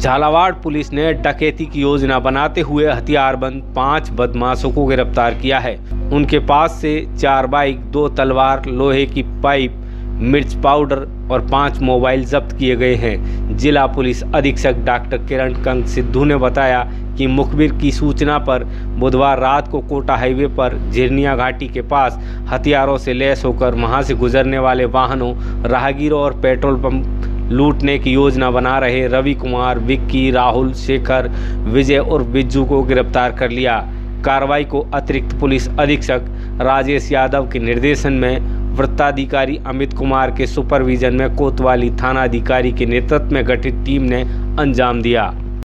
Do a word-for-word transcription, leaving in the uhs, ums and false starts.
Jhalawar police ने डकैती की योजना बनाते हुए हथियारबंद पांच बदमाशों को गिरफ्तार किया है। उनके पास से चार बाइक, दो तलवार, लोहे की पाइप, मिर्च पाउडर और पांच मोबाइल जब्त किए गए हैं। जिला पुलिस अधीक्षक डॉक्टर किरण कंग सिद्धू ने बताया कि मुखबिर की सूचना पर बुधवार रात को कोटा हाईवे पर झिरनिया घाटी के पास हथियारों से लैस होकर वहां से गुजरने वाले वाहनों, राहगीरों और पेट्रोल पंप लूटने की योजना बना रहे रवि कुमार, विक्की, राहुल, शेखर, विजय और बिज्जू को गिरफ्तार कर लिया। कार्रवाई को अतिरिक्त पुलिस अधीक्षक राजेश यादव के निर्देशन में वृत्ताधिकारी अमित कुमार के सुपरविजन में कोतवाली थानाधिकारी के नेतृत्व में गठित टीम ने अंजाम दिया।